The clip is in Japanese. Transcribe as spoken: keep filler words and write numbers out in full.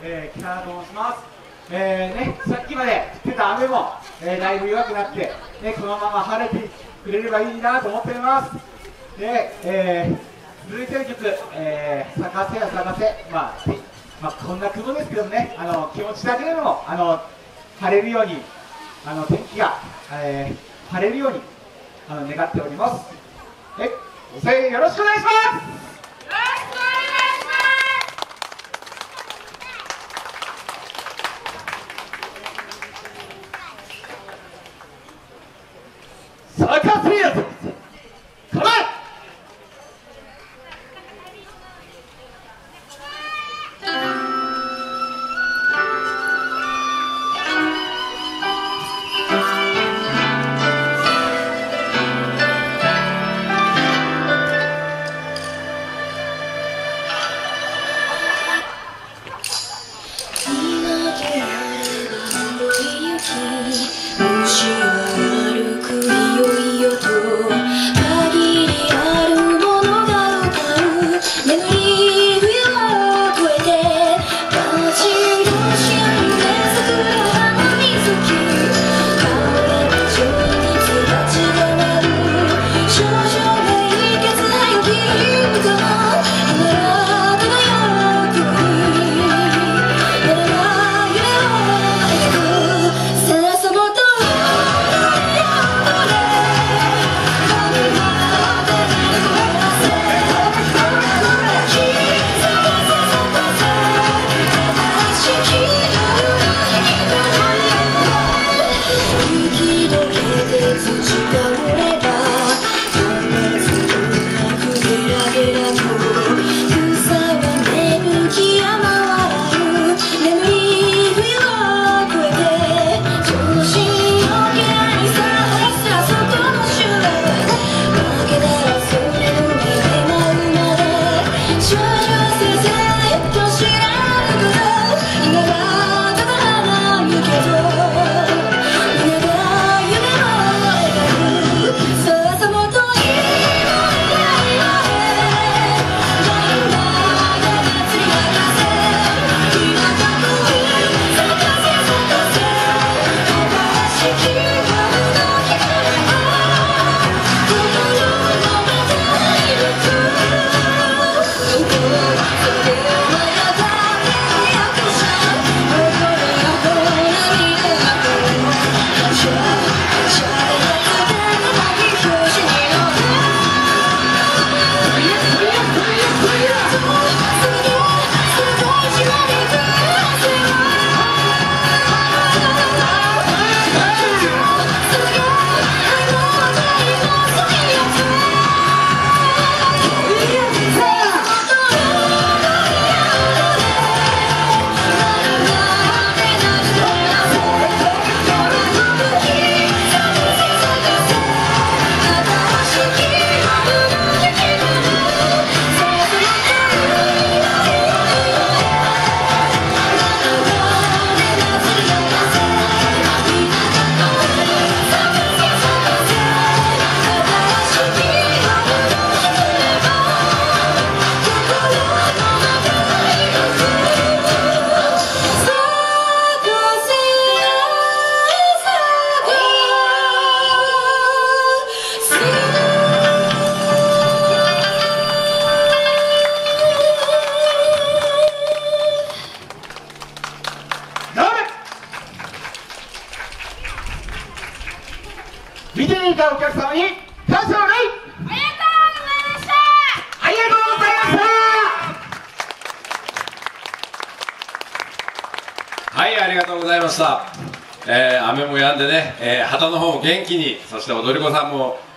えー、北原と申します。えーね、さっきまで降ってた雨も、えー、だいぶ弱くなって、ね、このまま晴れてくれればいいなと思っております。で、えー、続いての曲、えー、咲かせや咲かせ、まあ、まあ、こんな雲ですけどもね、あの気持ちだけでもあの晴れるように、あの天気が、えー、晴れるようにあの願っております。はい、ご声援よろしくお願いします。咲かせや咲かせ、構え。見ていたお客様に感謝の礼。ありがとうございました。ありがとうございました。 はい、ありがとうございました。えー、雨も止んでね、えー、旗の方も元気に、そして踊り子さんも